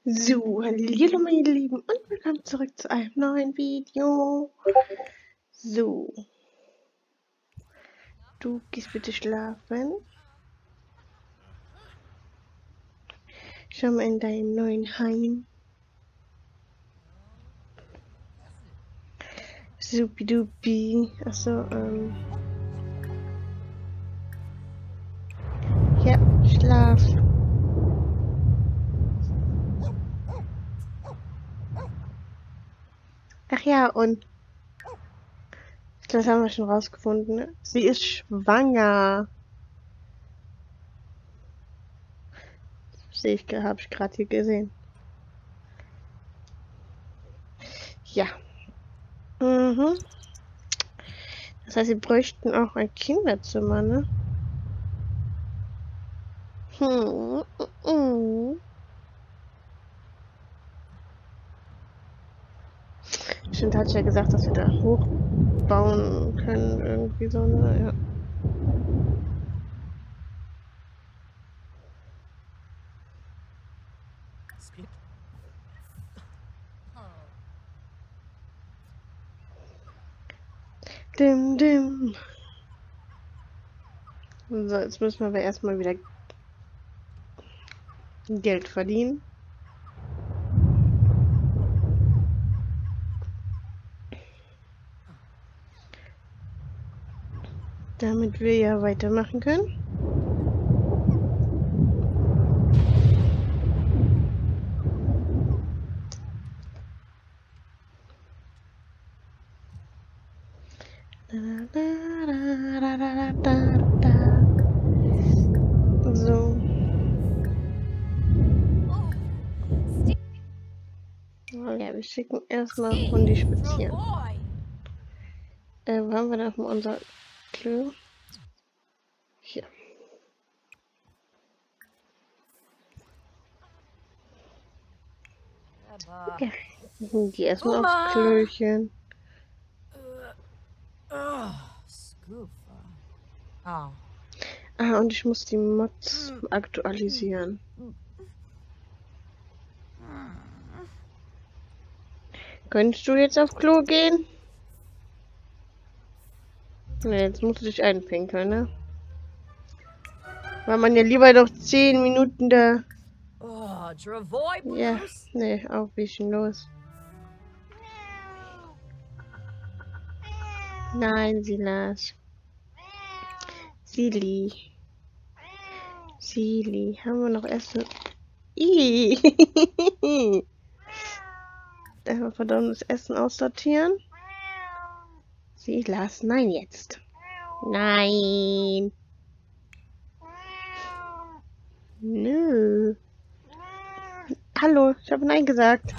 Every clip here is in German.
So, hallo meine Lieben und willkommen zurück zu einem neuen Video. So, du gehst bitte schlafen. Schau mal in deinem neuen Heim. Supidupi. Achso, ja, Schlaf. Ach ja, und das haben wir schon rausgefunden. Ne? Sie ist schwanger. Habe ich gerade hier gesehen. Ja. Mhm. Das heißt, sie bräuchten auch ein Kinderzimmer, ne? Stimmt, hat ja gesagt, dass wir da hochbauen können, irgendwie so, ne? Ja. Dim, dim. So, jetzt müssen wir aber erstmal wieder Geld verdienen. Damit wir ja weitermachen können. So. Oh ja, wir schicken erstmal Hundi spazieren. Wo haben wir noch mal unser Klo? Hier. Ja, die erstmal aufs Klöchen. Ah, und ich muss die Mods aktualisieren. Könntest du jetzt auf Klo gehen? Ne, jetzt musst du dich einpinkeln, ne? Weil man ja lieber noch 10 Minuten da... Ja, ne, auch ein bisschen los. Nein, Silas. Silly. Silly. Haben wir noch Essen? Ih. Verdammtes Essen aussortieren. Silas, nein jetzt. Nein. Nö. Hallo, ich habe Nein gesagt.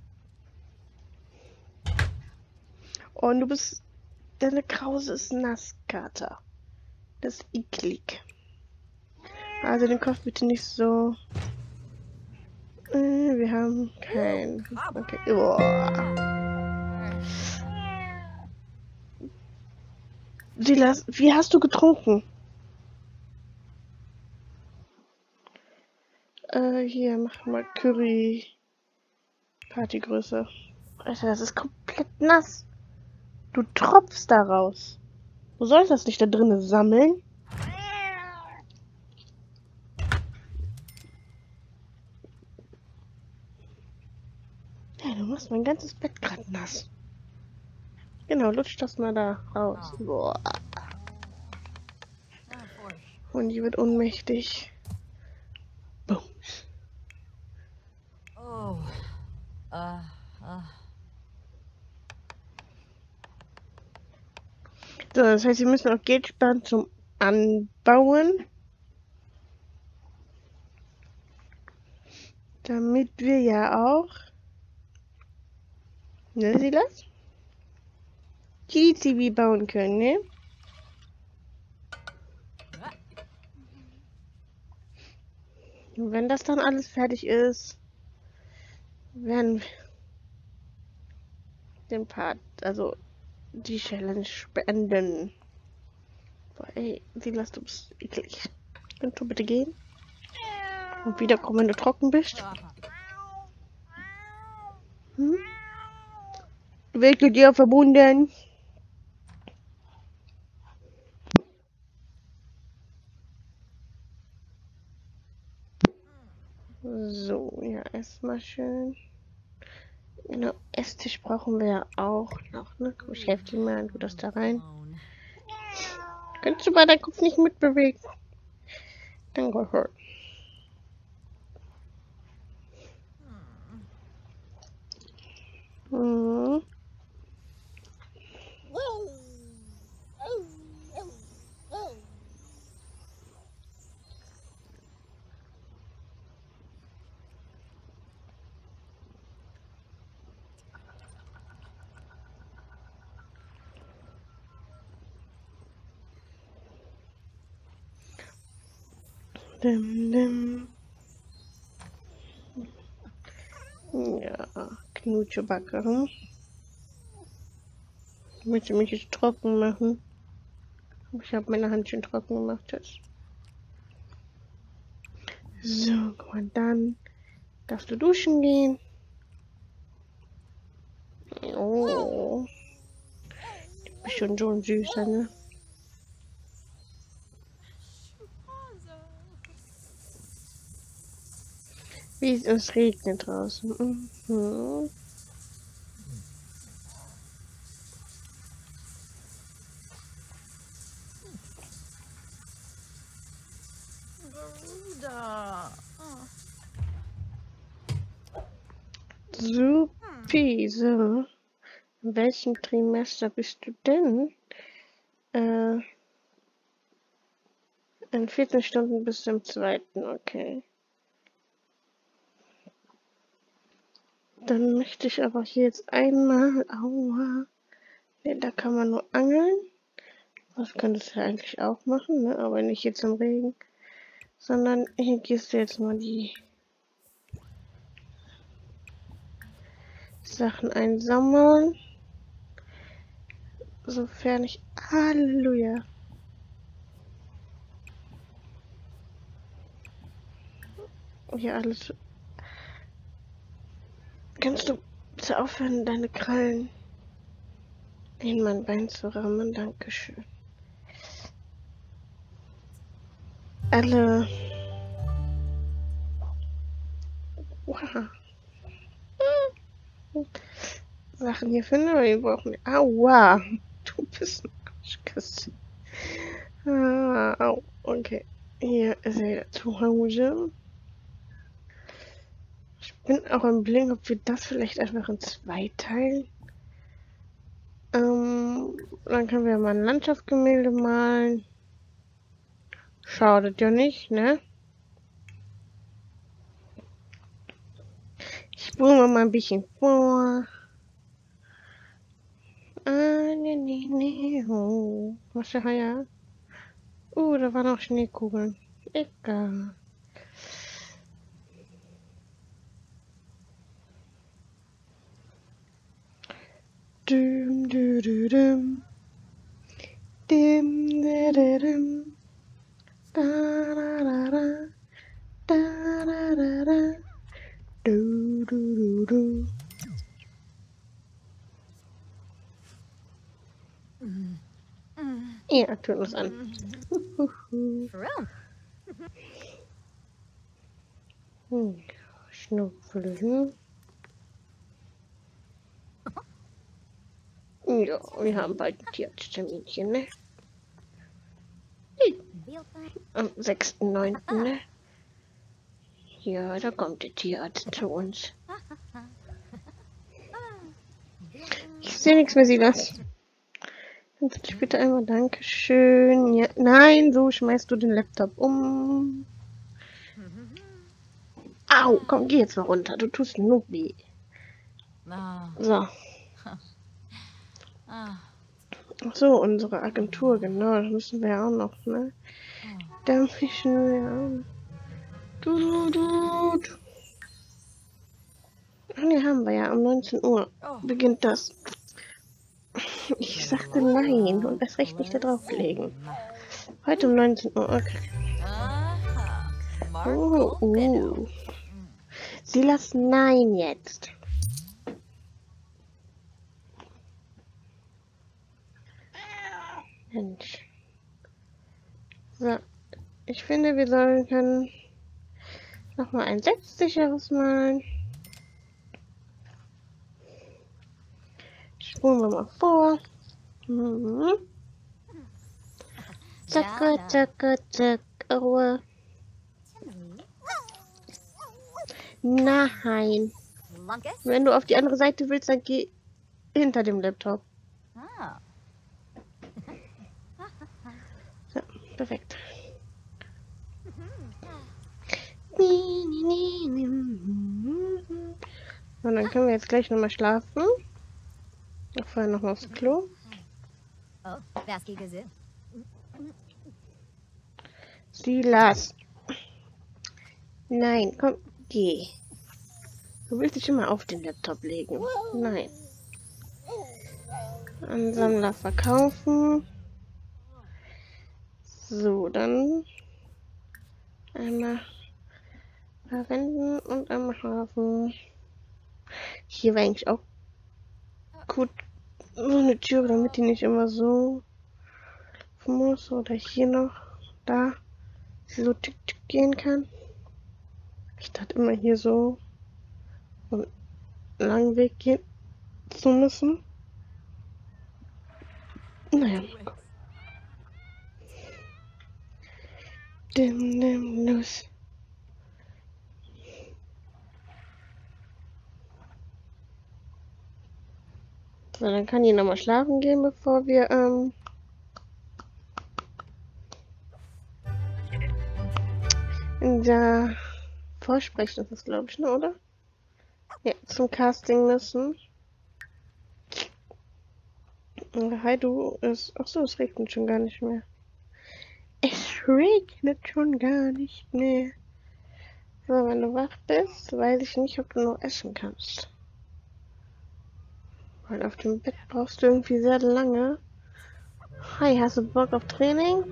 Und du bist... Deine Krause ist nass, Kater. Das ist eklig. Also den Kopf bitte nicht so... wir haben kein... Okay. Silas, wie hast du getrunken? Hier, mach mal Curry. Partygröße. Alter, das ist komplett nass. Du tropfst daraus. Du sollst das nicht da drinnen sammeln. Ja, du machst mein ganzes Bett gerade nass. Genau, lutsch das mal da raus. Boah. Und die wird ohnmächtig. Boom. So, das heißt, wir müssen auch Geld sparen zum Anbauen. Damit wir ja auch... Ne, Silas? GTV bauen können, ne? Und wenn das dann alles fertig ist, werden wir den Part, also die Challenge beenden. Boah, ey, Silas, du bist eklig. Könntest du bitte gehen? Und wiederkommen, wenn du trocken bist? Wirklich dir verbunden. So, ja, erstmal schön. Genau, Esstisch brauchen wir ja auch noch, ne? Komm, ich helfe dir mal, du das da rein. Kannst du mal deinen Kopf nicht mitbewegen? Danke schön. Mhm. Dim, dim. Ja, Knutschebacke. Hm? Willst du mich jetzt trocken machen? Ich habe meine Hand schon trocken gemacht jetzt. So, guck mal, dann darfst du duschen gehen. Oh, du bist schon so ein Süßer, ne? Wie es regnet draußen. Mhm. Supi, so. In welchem Trimester bist du denn? In 14 Stunden bis zum zweiten, okay. Dann möchte ich aber hier jetzt einmal, aua, ne, da kann man nur angeln. Das könntest du ja eigentlich auch machen, ne? Aber nicht jetzt im Regen. Sondern hier gehst du jetzt mal die Sachen einsammeln. Sofern ich... Halleluja. Hier alles... Kannst du bitte aufhören, deine Krallen in mein Bein zu rammen? Dankeschön. Alle... Wow. Sachen hier finden, aber wir brauchen... Aua. Du bist ein Arschkissen. Au. Okay. Hier ist er wieder zu Hause. Ich bin auch im Blick, ob wir das vielleicht einfach in zwei teilen. Dann können wir mal ein Landschaftsgemälde malen. Schadet ja nicht, ne? Ich spule mal ein bisschen vor. Ne. Was ist ja? Da waren auch Schneekugeln. Egal. Dum, dum, dum, dum. Dim, da, da, dum. Da, da, da, da. Da, da, da, da. Du, du, du, du. Ja, tut uns an. Schnupfen. Ja, wir haben bald ein Tierarztterminchen, ne? Am 6.9., ne? Ja, da kommt der Tierarzt zu uns. Ich sehe nichts mehr, Silas. Kannst du dich bitte einmal Dankeschön. Ja, nein, so schmeißt du den Laptop um. Au, komm, geh jetzt mal runter. Du tust nur weh. So. Ach so, unsere Agentur, genau. Das müssen wir ja auch noch, ne? Da müssen wir auch. Ach ne, haben wir ja. Um 19 Uhr beginnt das. Ich sagte nein und das Recht nicht da drauflegen. Heute um 19 Uhr, okay. Silas, nein jetzt. Mensch. So, ich finde, wir sollten nochmal ein selbstsicheres malen. Spulen wir mal vor. Mhm. Zacke, zacke, zack, Ruhe. Nein. Wenn du auf die andere Seite willst, dann geh hinter dem Laptop. So, perfekt. Und dann können wir jetzt gleich nochmal schlafen. Auch vorher nochmal aufs Klo. Silas. Nein, komm, geh. Du willst dich immer auf den Laptop legen. Nein. Ansammler verkaufen. So, dann einmal verwenden und einmal schlafen. Hier war eigentlich auch gut so eine Tür, damit die nicht immer so muss. Oder hier noch, da, sie so tick tick gehen kann. Ich dachte immer hier so einen langen Weg gehen zu müssen. Naja. Dim, dim, los. So, dann kann die nochmal schlafen gehen, bevor wir in der Vorsprechen ist das, glaube ich, ne, oder? Ja, zum Casting müssen. Hi, du. Achso, es regnet schon gar nicht mehr. Es regnet schon gar nicht mehr. So, wenn du wach bist, weiß ich nicht, ob du noch essen kannst. Weil auf dem Bett brauchst du irgendwie sehr lange. Hi, hast du Bock auf Training?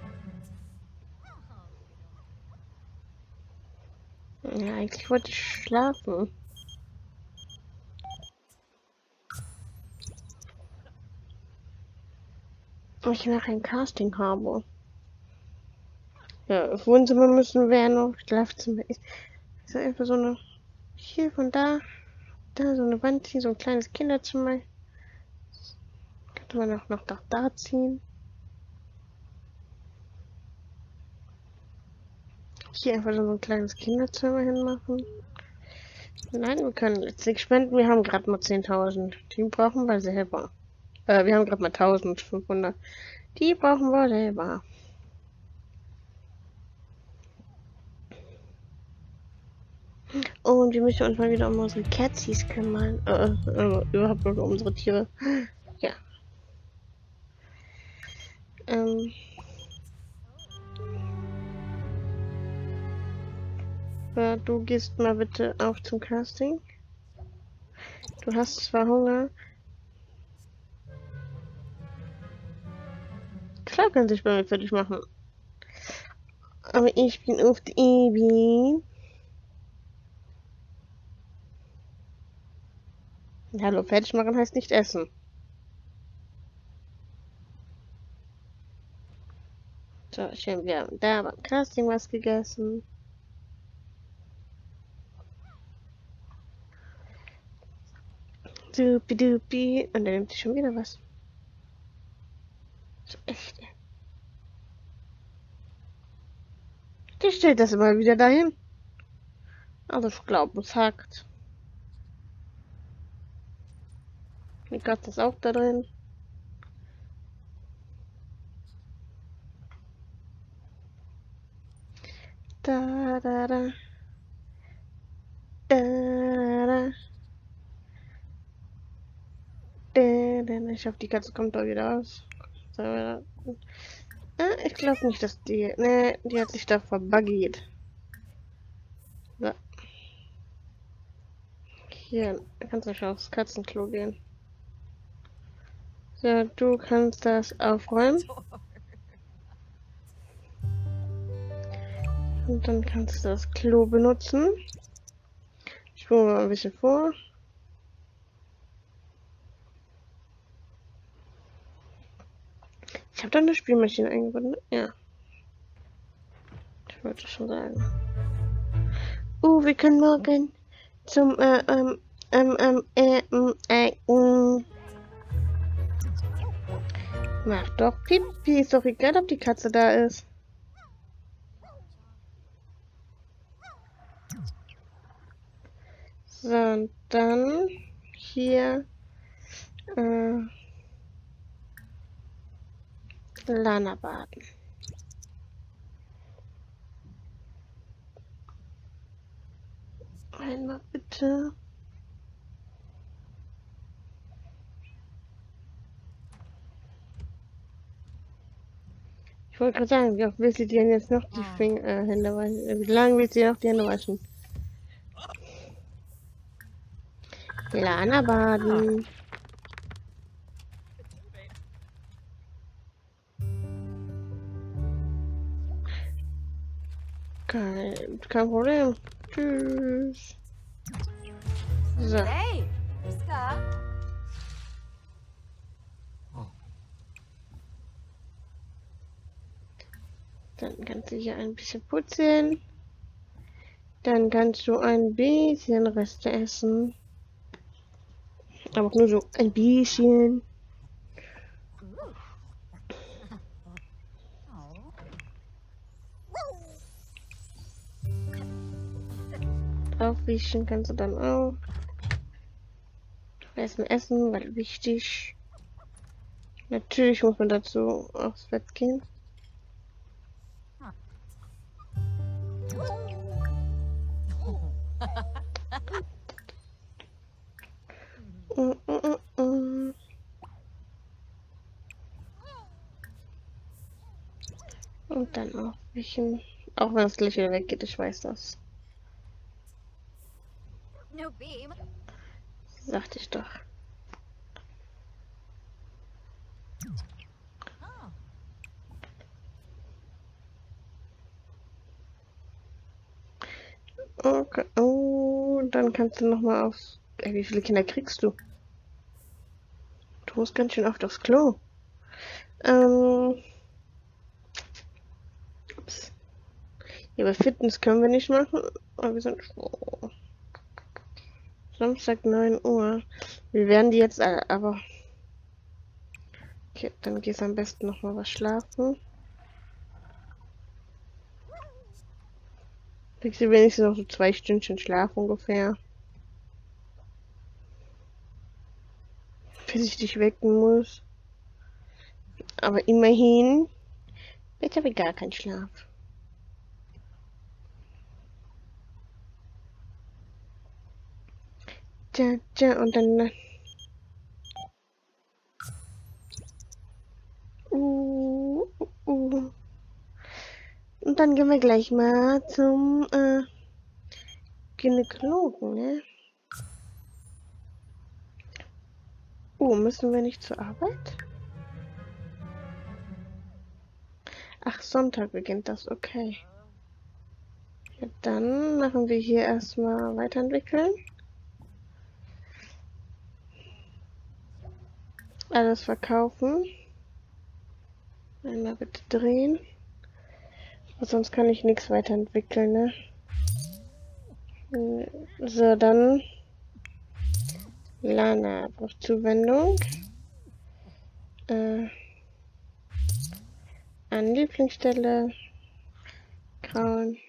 Ja, eigentlich wollte ich schlafen. Ich nach ein Casting habe. Ja, das Wohnzimmer müssen wir noch. Schlafzimmer ist einfach so eine. Hier von da. Da so eine Wand ziehen, so ein kleines Kinderzimmer. Könnte man auch noch da ziehen. Hier einfach so ein kleines Kinderzimmer hinmachen. Nein, wir können letztlich spenden. Wir haben gerade mal 10.000. Die brauchen wir selber. Wir haben gerade mal 1.500. Die brauchen wir selber. Oh, und wir müssen uns mal wieder um unsere Catsies kümmern. Überhaupt nur um unsere Tiere. Ja. Du gehst mal bitte auf zum Casting. Du hast zwar Hunger. Klar kann sich bei mir fertig machen. Aber ich bin auf die Ebi. Hallo, fertig machen heißt nicht essen. So, schön, wir haben da beim Casting was gegessen. Dupi dupi. Und dann nimmt sie schon wieder was. So echt. Die stellt das immer wieder dahin. Also ich glaube, es hackt. Die Katze ist auch da drin. Da da da. Da da da. Ich hoffe, die Katze kommt da wieder raus. So, ich glaube nicht, dass die. Ne, die hat sich da verbuggiert. So. Hier, kannst du schon aufs Katzenklo gehen. So, du kannst das aufräumen. Und dann kannst du das Klo benutzen. Ich spule mal ein bisschen vor. Ich habe da eine Spielmaschine eingebaut, ne? Ja. Ich wollte schon sagen. Wir können morgen zum, Mach doch Pipi. Ist doch egal, ob die Katze da ist. So, und dann hier, Lana baden. Einmal bitte. Ich wollte gerade sagen, wie oft willst du dir denn jetzt noch die Hände waschen? Wie lange willst du dir noch die Hände waschen? Lana baden. Kein Problem. Tschüss. So. Hey, Ska. Dann kannst du hier ein bisschen putzen. Dann kannst du ein bisschen Reste essen. Aber auch nur so ein bisschen. Aufwischen kannst du dann auch. Erstmal essen, weil wichtig. Natürlich muss man dazu aufs Bett gehen. Und dann aufwischen. Auch wenn das gleich wieder weggeht, ich weiß das. No beam. Sagte ich doch. Okay. Oh, dann kannst du noch mal aufs... wie viele Kinder kriegst du? Du musst ganz schön oft aufs Klo. Ups. Ja, aber Fitness können wir nicht machen. Aber wir sind... Oh. Samstag 9 Uhr. Wir werden die jetzt aber... Okay, dann gehst du am besten noch mal was schlafen. Kriegst du wenigstens noch so 2 Stündchen Schlaf ungefähr. Bis ich dich wecken muss. Aber immerhin. Jetzt habe ich gar keinen Schlaf. Tja, tja, und dann... Und dann gehen wir gleich mal zum Gynäkologen, ne? Müssen wir nicht zur Arbeit? Ach, Sonntag beginnt das, okay. Ja, dann machen wir hier erstmal weiterentwickeln. Alles verkaufen. Einmal bitte drehen. Sonst kann ich nichts weiterentwickeln, ne? So, dann Lana braucht Zuwendung. An Lieblingsstelle. Grauen.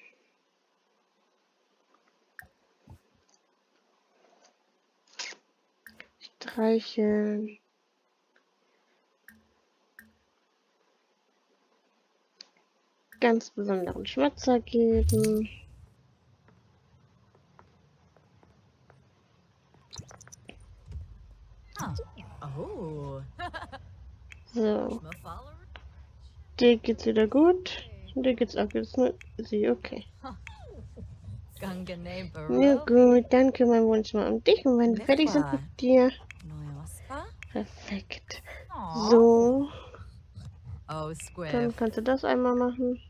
Streicheln. Ganz besonderen Schmatzer geben. Oh. So. Dir geht's wieder gut. Dir geht's auch jetzt nur sie, okay. Na gut, dann kümmern wir uns mal um dich und wenn wir fertig sind mit dir. Perfekt. So. Dann kannst du das einmal machen.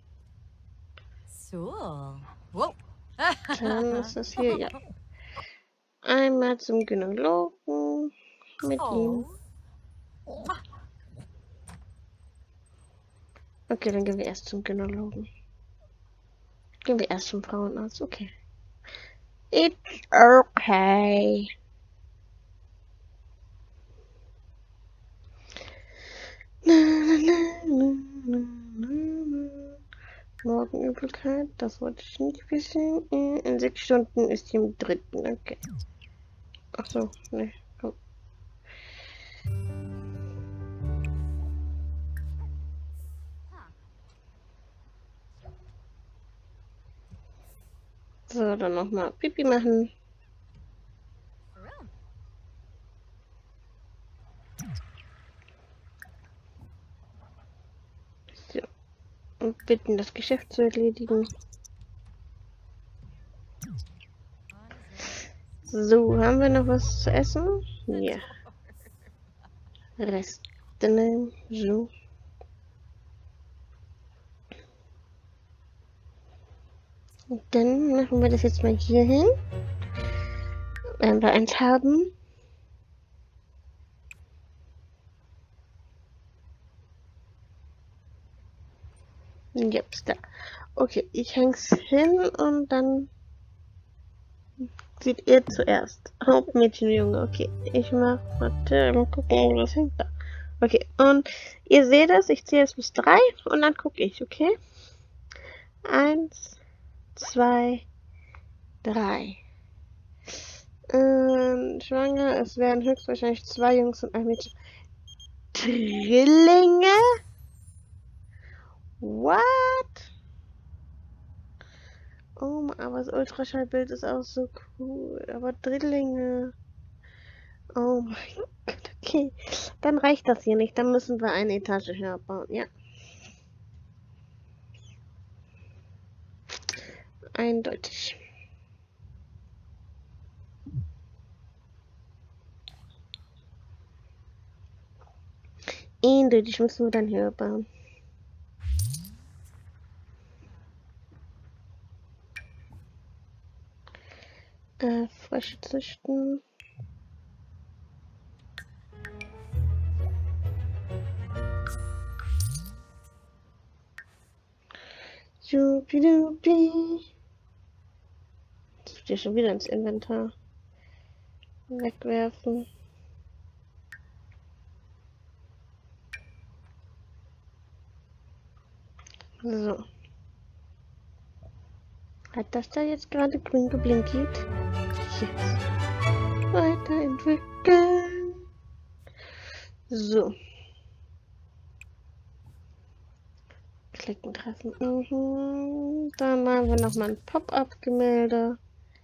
Dann ist das hier, ja. Einmal zum Gynäkologen mit ihm. Okay, dann gehen wir erst zum Gynäkologen. Gehen wir erst zum Frauenarzt, okay. It's okay. Morgenübelkeit, das wollte ich nicht wissen. In 6 Stunden ist sie im 3. Okay. Ach so, ne. Komm. So, dann nochmal Pipi machen. Room. So. Und bitten, das Geschäft zu erledigen. So, haben wir noch was zu essen? Ja. Rest. So. Und dann machen wir das jetzt mal hier hin. Wenn wir eins haben. Jetzt da. Okay, ich häng's hin und dann seht ihr zuerst. Hauptmädchen, Junge. Okay, ich mach. Warte, mal gucken, wo das hängt da. Okay, und ihr seht es, ich zähle jetzt bis 3 und dann gucke ich, okay? 1, 2, 3. Schwanger, es werden höchstwahrscheinlich 2 Jungs und ein Mädchen. Drillinge? What? Oh, aber das Ultraschallbild ist auch so cool. Aber Drillinge. Oh mein Gott, okay. Dann reicht das hier nicht. Dann müssen wir eine Etage höher bauen, ja. Eindeutig. Eindeutig müssen wir dann höher bauen. Frösche züchten. Jupidupi. Das wird ja schon wieder ins Inventar. Wegwerfen. So. Hat das da jetzt gerade grün geblinkt? Jetzt. Weiterentwickeln. So. Klicken treffen. Dann machen wir nochmal ein Pop-up-Gemälde.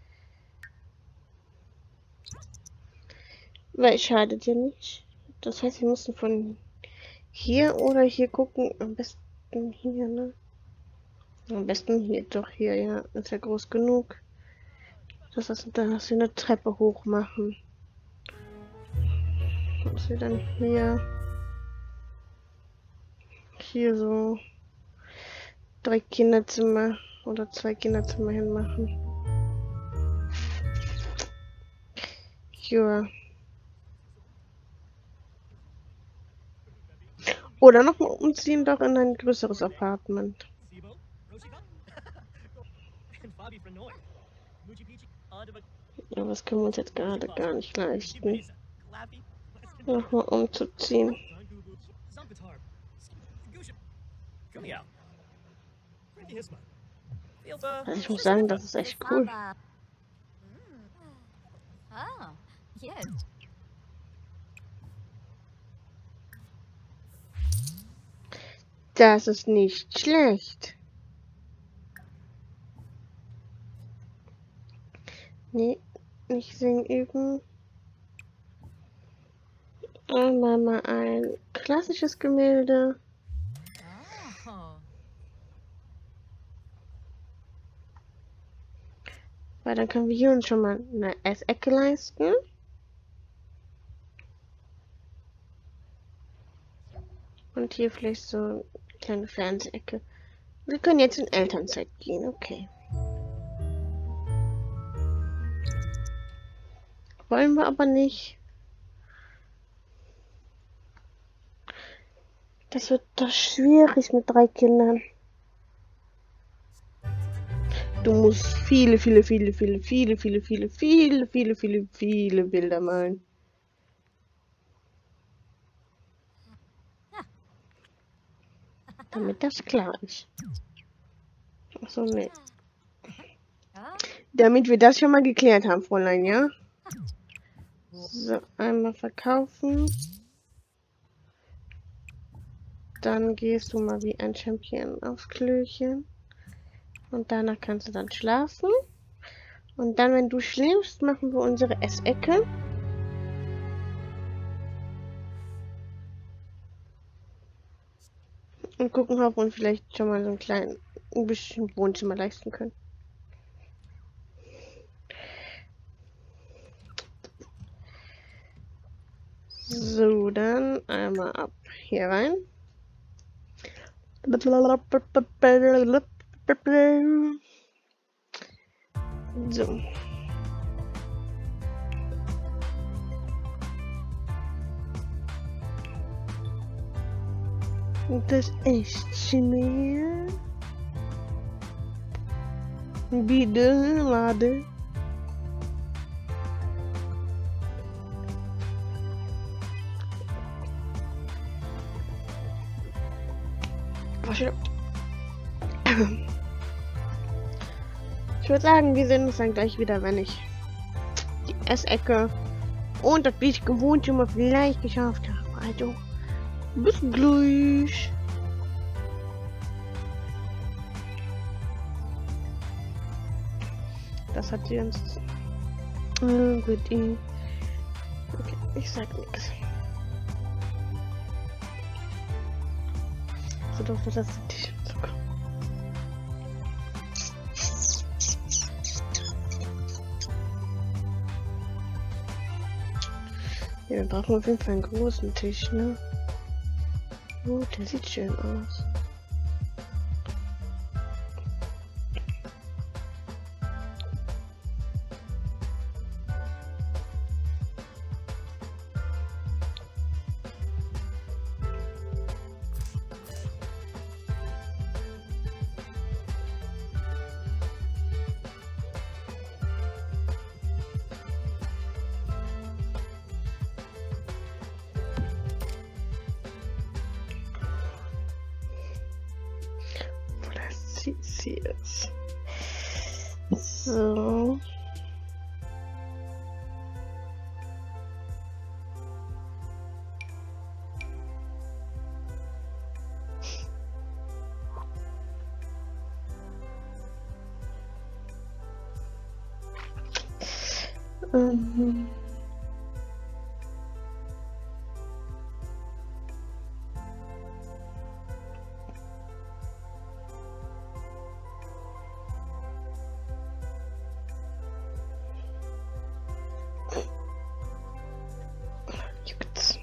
Weil schadet ja nicht. Das heißt, wir müssen von hier oder hier gucken. Am besten hier, ne? Am besten hier, doch hier, ja. Ist ja groß genug. Dass wir eine Treppe hoch machen. Dass wir dann hier so 3 Kinderzimmer oder 2 Kinderzimmer hinmachen. Ja. Oder nochmal umziehen doch in ein größeres Apartment. Ja, was können wir uns jetzt gerade gar nicht leisten. Nochmal umzuziehen. Also ich muss sagen, das ist echt cool. Oh, yes. Das ist nicht schlecht. Nee, nicht singen üben. Einmal mal ein klassisches Gemälde. Oh. Weil dann können wir hier uns schon mal eine Essecke leisten. Und hier vielleicht so eine kleine Fernsehecke. Wir können jetzt in Elternzeit gehen, okay. Wollen wir aber nicht. Das wird doch schwierig mit 3 Kindern. Du musst viele Bilder malen. Damit das klar ist. Achso, nee. Ah, Damit wir das schon mal geklärt haben, Fräulein, ja? So, einmal verkaufen. Dann gehst du mal wie ein Champion aufs Klöchen. Und danach kannst du dann schlafen. Und dann, wenn du schläfst, machen wir unsere Essecke. Und gucken, ob wir uns vielleicht schon mal so ein bisschen Wohnzimmer leisten können. So, dann einmal ab hier rein. So. Und das Esszimmer. Bitte, lade. Ich würde sagen, wir sehen uns dann gleich wieder, wenn ich die Essecke und das bisschen Wohnzimmer vielleicht geschafft habe. Also, bis gleich. Das hat sie uns... gut, okay, ich sag nichts. So doch das T-Shirt zu kommen. Ja, wir brauchen auf jeden Fall einen großen Tisch, ne? Oh, der sieht schön aus. Sie ist. So. Mhm. Juckt's.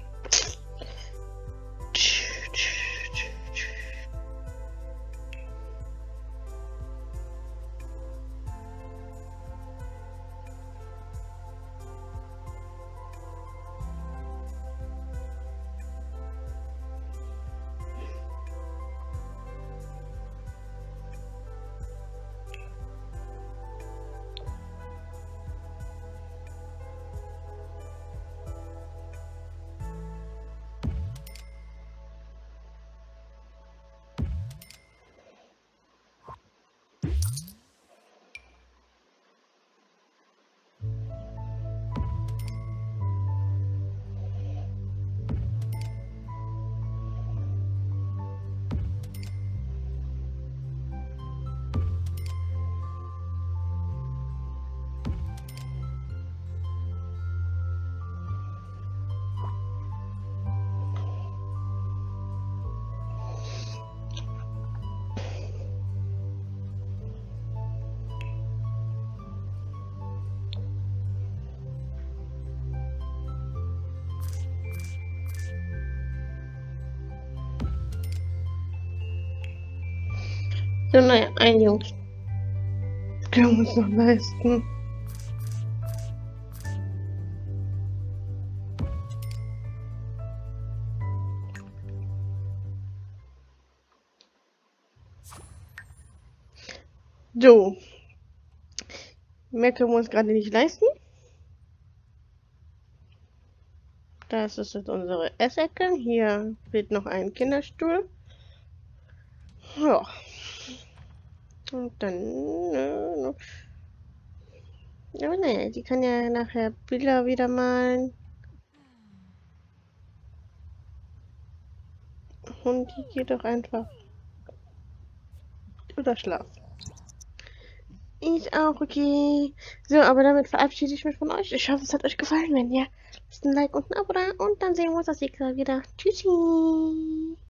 So, naja, ein Jungs. Können wir uns noch leisten. So, mehr können wir uns gerade nicht leisten. Das ist jetzt unsere Essecke. Hier fehlt noch ein Kinderstuhl. Ja. Und dann... aber naja, die kann ja nachher Bilder wieder malen. Und die geht doch einfach... oder schlafen. Ich auch, okay. So, aber damit verabschiede ich mich von euch. Ich hoffe, es hat euch gefallen. Wenn ja, lasst ein Like und ein Abo da. Und dann sehen wir uns das nächste Mal wieder. Tschüssi.